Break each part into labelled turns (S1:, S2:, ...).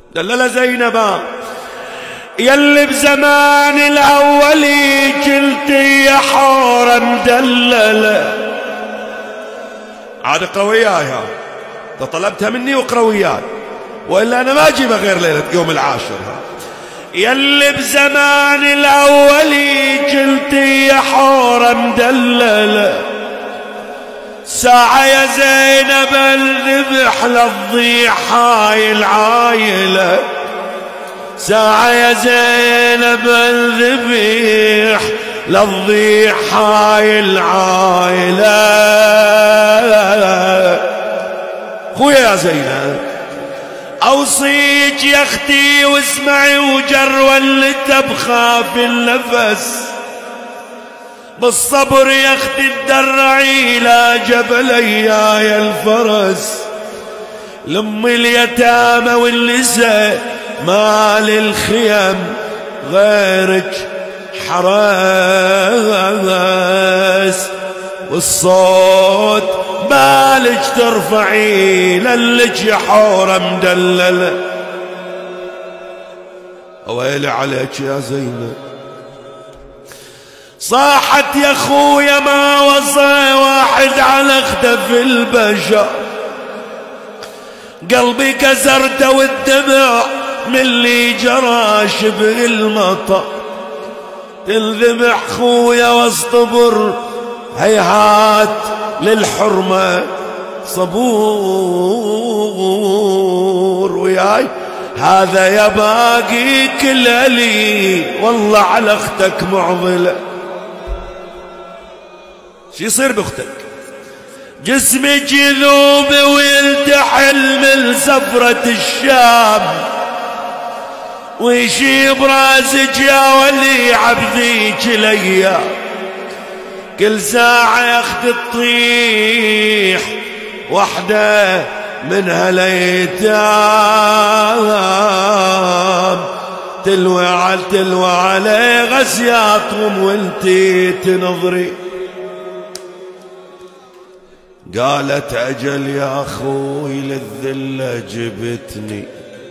S1: دلل زينب يلي بزمان الأولي كلتي يا حورة مدللة. عاد اقرا وياي، طلبتها مني واقرا وياي، وإلا أنا ما أجيبها غير ليلة يوم العاشر. يلي بزمان الأولي كلتي يا حورة مدللة، ساعة يا زينب الذبح للضيح هاي العايلة، ساعة يا زينب الذبح للضيح هاي العايلة. خويا يا زينب أوصيك يا أختي واسمعي وجروا اللي تبخاف النفس، بالصبر يا أختي تدرعي لا جبلي يا الفرس، لأم اليتامى والنساء مال الخيم غيرك حرس، والصوت بالك ترفعي للك يا حورة مدللة. ويلي عليك يا زينب صاحت يا خويا ما وصى واحد على اختف البشر، قلبي كسرته والدمع من اللي جرى شبه المطر، تنذبح خويا واصطبر هيهات للحرمة صبور وياي، هذا يا باقي كل لي والله على اختك معضلة. شو يصير باختك؟ جسمك يذوب ويلتحل من سفرة الشام، ويشيب راسك يا ولي عبديك الايام، كل ساعة يا اخت تطيح وحدة من هالايتام، تلوى عليه غسياتهم وانتي تنظري. قالت أجل يا أخوي للذلة جبتني،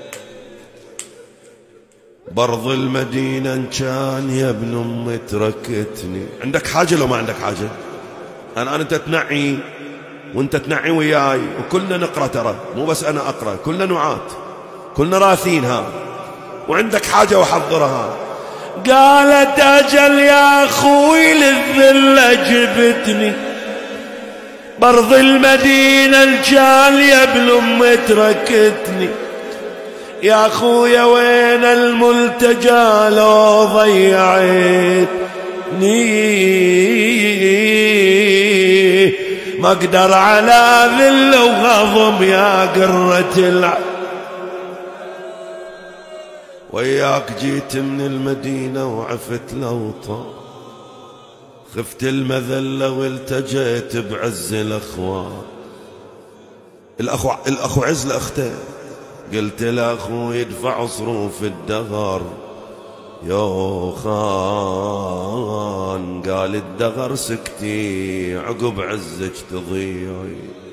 S1: برض المدينة إن كان يا ابن أمي تركتني. عندك حاجة لو ما عندك حاجة؟ أنا أنت تنعي وأنت تنعي وياي وكلنا نقرأ، ترى مو بس أنا أقرأ، كلنا نعات، كلنا راثينها، وعندك حاجة وحضرها. قالت أجل يا أخوي للذلة جبتني، برض المدينة الجال يا ابن أمي تركتني، يا أخويا وين الملتجى لو ضيعتني، ما اقدر على ذل وغضب يا قرة العين، وياك جيت من المدينة وعفت لوطة، خفت المذلة والتجيت بعز الأخوان، الأخو عز لأخته، قلت لأخو يدفع صروف الدغر يو خان، قال الدغر سكتي عقب عزك تضيعي.